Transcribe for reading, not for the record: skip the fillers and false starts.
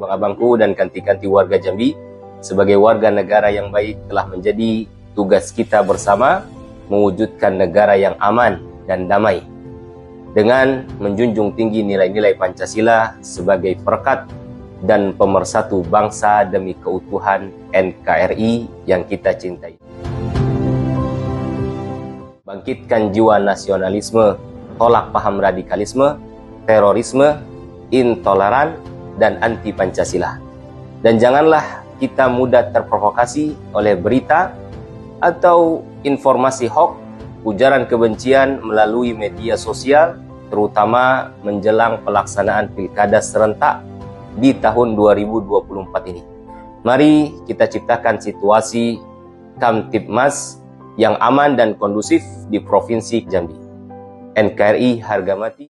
abang-abangku dan kanti-kanti warga Jambi, sebagai warga negara yang baik telah menjadi tugas kita bersama mewujudkan negara yang aman dan damai dengan menjunjung tinggi nilai-nilai Pancasila sebagai perekat dan pemersatu bangsa demi keutuhan NKRI yang kita cintai. Bangkitkan jiwa nasionalisme, tolak paham radikalisme, terorisme, intoleran, dan anti Pancasila. Dan janganlah kita mudah terprovokasi oleh berita atau informasi hoax, ujaran kebencian melalui media sosial, terutama menjelang pelaksanaan pilkada serentak di tahun 2024 ini. Mari kita ciptakan situasi Kamtibmas yang aman dan kondusif di Provinsi Jambi. NKRI harga mati.